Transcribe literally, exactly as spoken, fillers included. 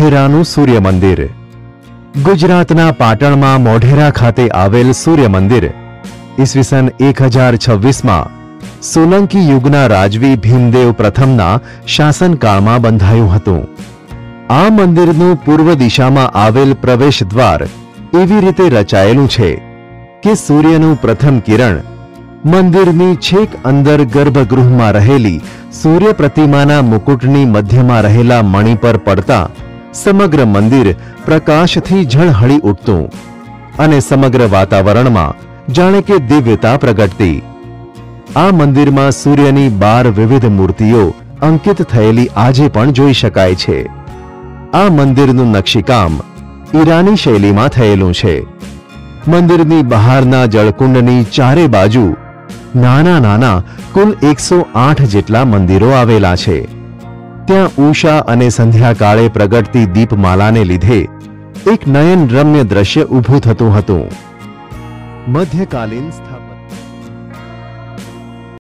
મોઢેરાનું સૂર્ય મંદિર. ગુજરાતના પાટણમાં મોઢેરા ખાતે આવેલ સૂર્ય મંદિર ઈસવીસન એક હજાર છવ્વીસમાં સોલંકી યુગના રાજવી ભીમદેવ પ્રથમના શાસનકાળમાં બંધાયું હતું. આ મંદિરનું પૂર્વ દિશામાં આવેલ પ્રવેશ દ્વાર એવી રીતે રચાયેલું છે કે સૂર્યનું પ્રથમ કિરણ મંદિરની છેક અંદર ગર્ભગૃહમાં રહેલી સૂર્ય પ્રતિમાના મુકુટની મધ્યમાં રહેલા મણિ પર પડતા સમગ્ર મંદિર પ્રકાશથી ઝળહળી ઉઠતું અને સમગ્ર વાતાવરણમાં જાણે કે દિવ્યતા પ્રગટતી. આ મંદિરમાં સૂર્યની બાર વિવિધ મૂર્તિઓ અંકિત થયેલી આજે પણ જોઈ શકાય છે. આ મંદિરનું નકશીકામ ઈરાની શૈલીમાં થયેલું છે. મંદિરની બહારના જળકુંડની ચારે બાજુ નાના નાના કુલ એકસો આઠ જેટલા મંદિરો આવેલા છે. ત્યાં ઉષા અને સંધ્યાકાળે પ્રગટતી દીપમાલાને લીધે એક નયનરમ્ય દ્રશ્ય ઊભું થતું હતું. મધ્યકાલીન